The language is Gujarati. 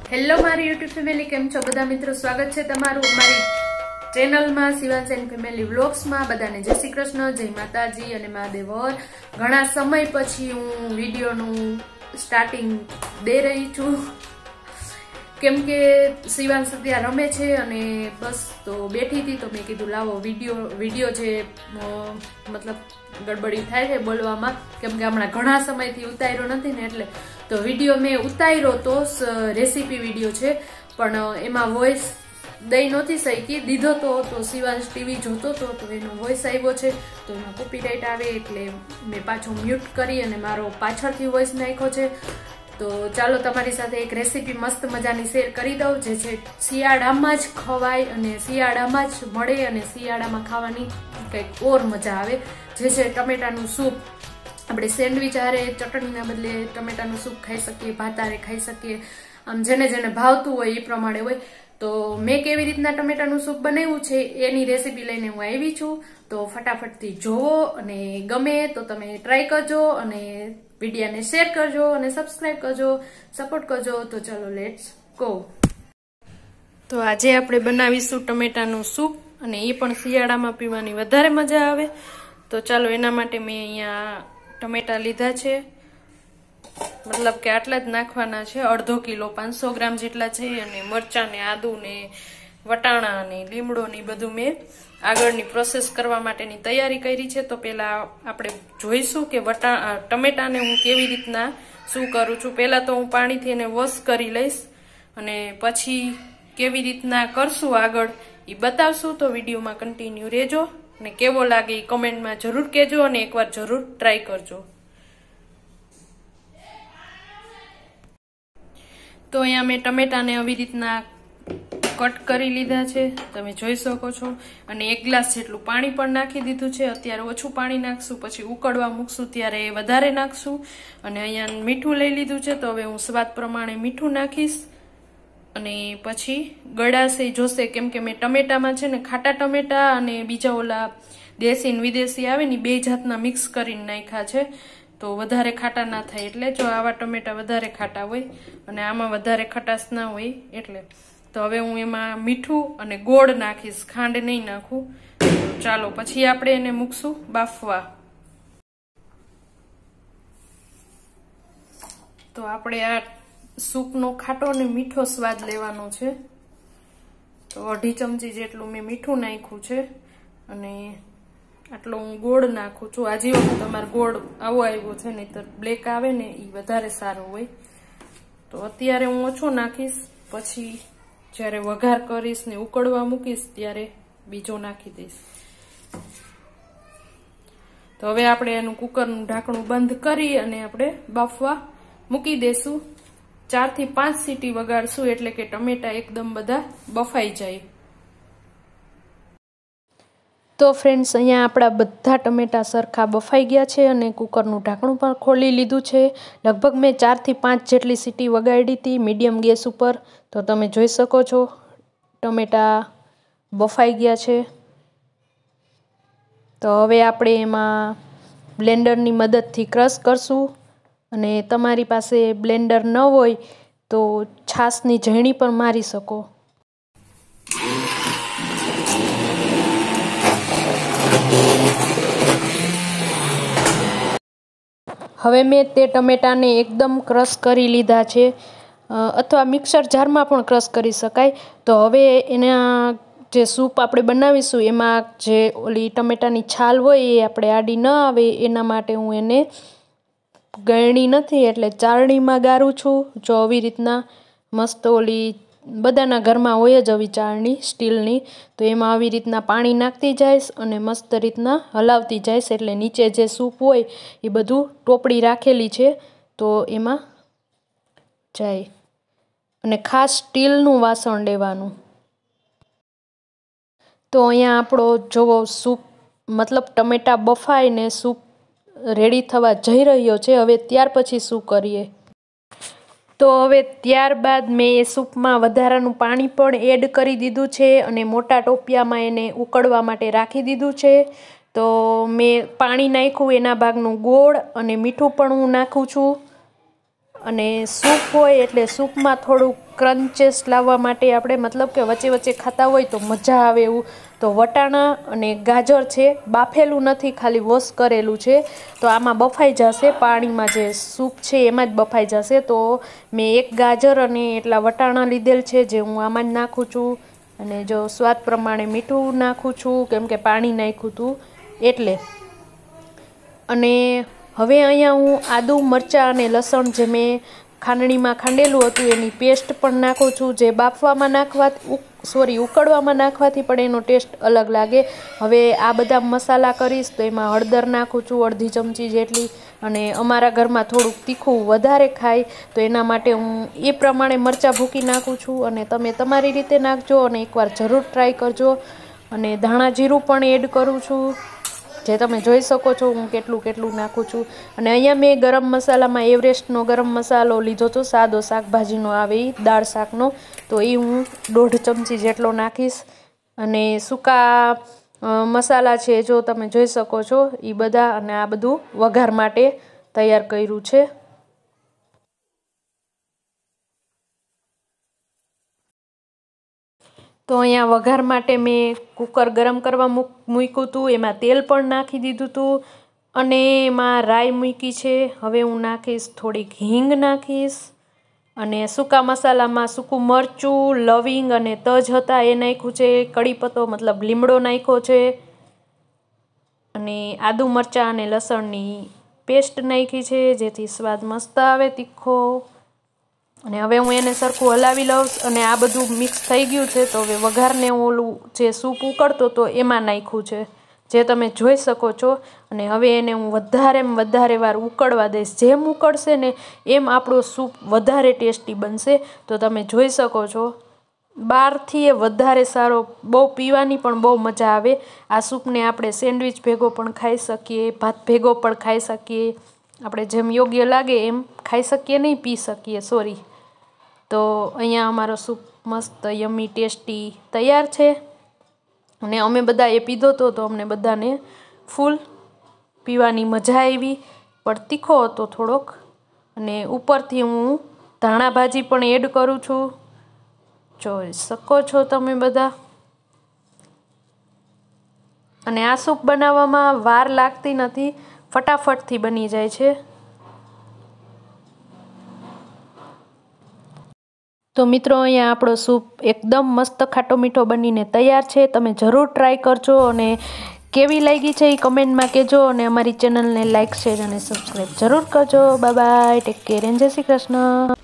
હેલો મારી યુટ્યુબ ફેમિલી, કેમ છો બધા મિત્રો? સ્વાગત છે તમારું અમારી ચેનલમાં શિવાંશ એન્ડ ફેમિલી વ્લોગ્સમાં. બધાને જય શ્રી કૃષ્ણ, જય માતાજી અને મહાદેવ. ઘણા સમય પછી હું વિડીયોનું સ્ટાર્ટિંગ દે રહી છું, કેમ કે શિવાંશ અત્યારે રમે છે અને બસ તો બેઠી હતી તો મેં કીધું લાવો વિડીયો જે મતલબ ગડબડી થાય છે બોલવામાં, કેમ કે હમણાં ઘણા સમયથી ઉતાર્યો નથી ને, એટલે તો વિડીયો મેં ઉતાર્યો તો રેસીપી વિડીયો છે, પણ એમાં વોઇસ દઈ નહોતી શકી. દીધો તો શિવાંશ ટીવી જોતો હતો તો એનો વોઇસ આવ્યો છે, તો એમાં કોપીરાઇટ આવે એટલે મેં પાછો મ્યુટ કરી અને મારો પાછળથી વોઇસ નાખ્યો છે. તો ચાલો તમારી સાથે એક રેસીપી મસ્ત મજાની શેર કરી દઉં, જે છે શિયાળામાં જ ખવાય અને શિયાળામાં જ મળે અને શિયાળામાં ખાવાની કંઈક ઓર મજા આવે, જે છે ટમેટાનું સૂપ. આપણે સેન્ડવિચ હારે ચટણીના બદલે ટમેટાનું સૂપ ખાઈ શકીએ, ભાત હારે ખાઈ શકીએ, આમ જેને જેને ભાવતું હોય એ પ્રમાણે હોય. તો મેં કેવી રીતના ટમેટાનું સૂપ બનાવ્યું છે એની રેસીપી લઈને હું આવી છું. તો ફટાફટથી જોવો અને ગમે તો તમે ટ્રાય કરજો અને વિડીયોને શેર કરજો અને સબસ્ક્રાઇબ કરજો, સપોર્ટ કરજો. તો ચાલો લેટ્સ ગો. તો આજે આપણે બનાવીશું ટમેટાનું સૂપ અને એ પણ શિયાળામાં પીવાની વધારે મજા આવે. તો ચાલો એના માટે મેં અહીંયા ટમેટા લીધા છે, મતલબ કે આટલા જ નાખવાના છે, અડધો કિલો 500 ગ્રામ જેટલા છે. અને મરચાં ને આદુ ને વટાણા ને લીમડો ને બધું મેં આગળની પ્રોસેસ કરવા માટેની તૈયારી કરી છે. તો પેલા આપણે જોઈશું કે ટમેટાને હું કેવી રીતના શું કરું છું. પેલા તો હું પાણીથી એને વોશ કરી લઈશ અને પછી કેવી રીતના કરશું આગળ એ બતાવશું. તો વિડીયોમાં કન્ટિન્યુ રહેજો અને કેવો લાગે એ કમેન્ટમાં જરૂર કહેજો અને એકવાર જરૂર ટ્રાય કરજો. તો અહીંયા મેં ટમેટાને આવી રીતના કટ કરી લીધા છે, તમે જોઈ શકો છો. અને 1 ગ્લાસ જેટલું પાણી પણ નાખી દીધું છે. અત્યારે ઓછું પાણી નાખશું, પછી ઉકળવા મૂકશું ત્યારે વધારે નાખશું. અને અહીંયા મીઠું લઈ લીધું છે, તો હવે હું સ્વાદ પ્રમાણે મીઠું નાખીશ અને પછી ગળાશે જોશે, કેમ કે મેં ટમેટામાં છે ને ખાટા ટમેટા અને બીજા ઓલા દેશી ને વિદેશી આવે ને 2 જાતના મિક્સ કરીને નાખ્યા છે, તો વધારે ખાટા ના થાય. એટલે જો આવા ટમેટા વધારે ખાટા હોય અને આમાં વધારે ખટાશ ના હોય એટલે. તો હવે હું એમાં મીઠું અને ગોળ નાખીશ, ખાંડ નહીં નાખું. ચાલો પછી આપણે એને મૂકશું બાફવા. તો આપણે આ સૂપનો ખાટો અને મીઠો સ્વાદ લેવાનો છે. તો 2.5 ચમચી જેટલું મેં મીઠું નાખ્યું છે અને આટલો હું ગોળ નાખું છું. આજે વખત તમારે ગોળ આવો આવ્યો છે, નહીતર બ્લેક આવે ને એ વધારે સારો હોય. તો અત્યારે હું ઓછો નાખીશ, પછી જ્યારે વઘાર કરીશ ને ઉકળવા મૂકીશ ત્યારે બીજો નાખી દઈશ. તો હવે આપણે એનું કુકરનું ઢાંકણું બંધ કરી અને આપણે બાફવા મૂકી દઈશું. 4 થી 5 સીટી વગાડશું એટલે કે ટમેટા એકદમ બધા બફાઈ જાય. તો ફ્રેન્ડ્સ, અહીંયા આપણા બધા ટમેટા સરખા બફાઈ ગયા છે અને કુકરનું ઢાંકણું પણ ખોલી લીધું છે. લગભગ મેં 4 થી 5 જેટલી સીટી વગાડી હતી મીડિયમ ગેસ ઉપર. તો તમે જોઈ શકો છો ટમેટા બફાઈ ગયા છે. તો હવે આપણે એમાં બ્લેન્ડરની મદદથી ક્રશ કરશું. અને તમારી પાસે બ્લેન્ડર ન હોય તો છાશની ઝરણી પણ મારી શકો. હવે મેં તે ટમેટાને એકદમ ક્રશ કરી લીધા છે, અથવા મિક્સર જારમાં પણ ક્રશ કરી શકાય. તો હવે એના જે સૂપ આપણે બનાવીશું એમાં જે ઓલી ટમેટાની છાલ હોય એ આપણે આડી ન આવે એના માટે હું એને ગળણી નથી એટલે ચાળણીમાં ગાળું છું. જો આવી રીતના મસ્ત ઓલી બધાના ઘરમાં હોય જ આવી ચાળણી સ્ટીલની, તો એમાં આવી રીતના પાણી નાખતી જઈશ અને મસ્ત રીતના હલાવતી જઈશ એટલે નીચે જે સૂપ હોય એ બધું ટોપડી રાખેલી છે તો એમાં જાય. અને ખાસ સ્ટીલનું વાસણ લેવાનું. તો અહીંયા આપણો જોવો સૂપ મતલબ ટમેટા બફાય ને સૂપ રેડી થવા જઈ રહ્યો છે. હવે ત્યાર પછી શું કરીએ? તો હવે ત્યારબાદ મેં એ સૂપમાં વધારાનું પાણી પણ એડ કરી દીધું છે અને મોટા ટોપિયામાં એને ઉકળવા માટે રાખી દીધું છે. તો મેં પાણી નાખ્યું, એના ભાગનું ગોળ અને મીઠું પણ હું નાખું છું અને સૂપ હોય એટલે સૂપમાં થોડું ક્રન્ચેસ લાવવા માટે આપણે મતલબ કે વચ્ચે વચ્ચે ખાતા હોય તો મજા આવે એવું તો વટાણા અને ગાજર છે, બાફેલું નથી, ખાલી વોશ કરેલું છે, તો આમાં બફાઈ જશે, પાણીમાં જે સૂપ છે એમાં જ બફાઈ જશે. તો મેં એક ગાજર અને એટલા વટાણા લીધેલ છે જે હું આમાં જ નાખું છું. અને જો સ્વાદ પ્રમાણે મીઠું નાખું છું કેમ કે પાણી નાખ્યું હતું એટલે. અને હવે અહીંયા હું આદુ, મરચાં અને લસણ જે મેં ખાંડણીમાં ખાંડેલું હતું એની પેસ્ટ પણ નાખું છું. જે બાફવામાં ઉકળવામાં નાખવાથી પણ એનો ટેસ્ટ અલગ લાગે. હવે આ બધા મસાલા કરીશ તો એમાં હળદર નાખું છું અડધી ચમચી જેટલી. અને અમારા ઘરમાં થોડુંક તીખું વધારે ખાય તો એના માટે હું એ પ્રમાણે મરચાં ભૂકી નાખું છું. અને તમે તમારી રીતે નાખજો અને એકવાર જરૂર ટ્રાય કરજો. અને ધાણા જીરું પણ એડ કરું છું, જે તમે જોઈ શકો છો હું કેટલું નાખું છું. અને અહીંયા મેં ગરમ મસાલામાં એવરેસ્ટનો ગરમ મસાલો લીધો હતો, સાદો શાકભાજીનો આવે એ દાળ શાકનો, તો એ હું 1.5 ચમચી જેટલો નાખીશ. અને સૂકા મસાલા છે જો તમે જોઈ શકો છો એ બધા. અને આ બધું વઘાર માટે તૈયાર કર્યું છે. તો અહીંયા વઘાર માટે મેં કુકર ગરમ કરવા મૂક્યું હતું, એમાં તેલ પણ નાખી દીધું હતું અને એમાં રાઈ મૂકી છે. હવે હું નાખીશ થોડીક હિંગ નાખીશ. અને સૂકા મસાલામાં સૂકું મરચું, લવિંગ અને તજ હતા એ નાખ્યું છે. કડી પત્તો મતલબ લીમડો નાખ્યો છે. અને આદુ, મરચાં અને લસણની પેસ્ટ નાખી છે જેથી સ્વાદ મસ્ત આવે તીખો. અને હવે હું એને સરખું હલાવી લઉં. અને આ બધું મિક્સ થઈ ગયું છે તો હવે વઘારને ઓલું જે સૂપ ઉકળતો તો એમાં નાખ્યું છે, જે તમે જોઈ શકો છો. અને હવે એને હું વધારે વાર ઉકળવા દઈશ. જેમ ઉકળશે ને એમ આપણો સૂપ વધારે ટેસ્ટી બનશે. તો તમે જોઈ શકો છો બહારથી એ વધારે સારો, બહુ પીવાની પણ બહુ મજા આવે. આ સૂપને આપણે સેન્ડવિચ ભેગો પણ ખાઈ શકીએ, ભાત ભેગો પણ ખાઈ શકીએ, આપણે જેમ યોગ્ય લાગે એમ ખાઈ શકીએ, નહીં પી શકીએ, સોરી. તો અહીંયા અમારો સૂપ મસ્ત યમ્મી ટેસ્ટી તૈયાર છે. અને અમે બધાએ પીધો તો અમને બધાને ફૂલ પીવાની મજા આવી, પણ તીખો હતો થોડોક. અને ઉપરથી હું ધાણા ભાજી પણ એડ કરું છું, જોઈ શકો છો તમે બધા. અને આ સૂપ બનાવવામાં વાર લાગતી નથી, ફટાફટથી બની જાય છે. તો મિત્રો અહીંયા આપણો સૂપ એકદમ મસ્ત ખાટો મીઠો બનીને તૈયાર છે. તમે જરૂર ટ્રાય કરજો અને કેવી લાગી છે એ કમેન્ટમાં કહેજો. અને અમારી ચેનલને લાઇક, શેર અને સબસ્ક્રાઈબ જરૂર કરજો. Bye bye, take care and જય શ્રી કૃષ્ણ.